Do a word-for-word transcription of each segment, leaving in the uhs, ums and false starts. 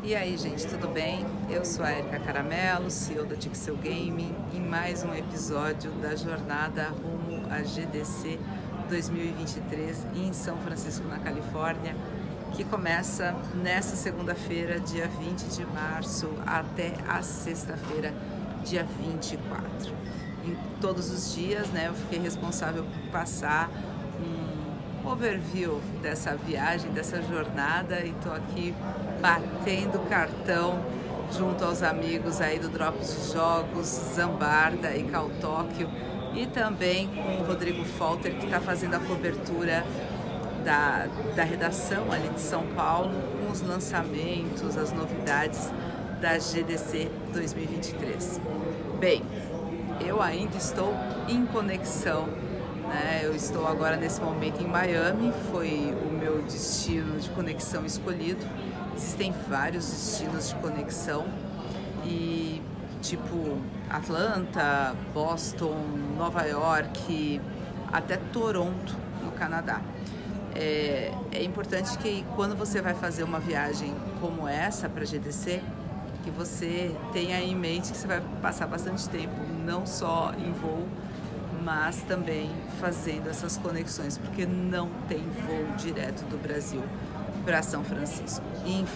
E aí, gente, tudo bem? Eu sou a Erika Caramelo, C E O da Dixel Gaming, em mais um episódio da jornada rumo a G D C dois mil e vinte e três em São Francisco, na Califórnia, que começa nesta segunda-feira, dia vinte de março, até a sexta-feira, dia vinte e quatro. Em todos os dias, né, eu fiquei responsável por passar um overview dessa viagem, dessa jornada, e estou aqui batendo cartão junto aos amigos aí do Drops de Jogos, Zambarda e Cal Tóquio, e também com o Rodrigo Folter, que está fazendo a cobertura da, da redação ali de São Paulo, com os lançamentos, as novidades da G D C dois mil e vinte e três. Bem, eu ainda estou em conexão, né? Eu estou agora nesse momento em Miami, foi o meu destino de conexão escolhido. Existem vários destinos de conexão, e tipo Atlanta, Boston, Nova York, até Toronto, no Canadá. É, é importante que quando você vai fazer uma viagem como essa para G D C, que você tenha em mente que você vai passar bastante tempo, não só em voo, mas também fazendo essas conexões, porque não tem voo direto do Brasil para São Francisco,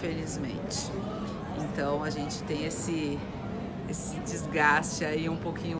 infelizmente. Então a gente tem esse, esse desgaste aí um pouquinho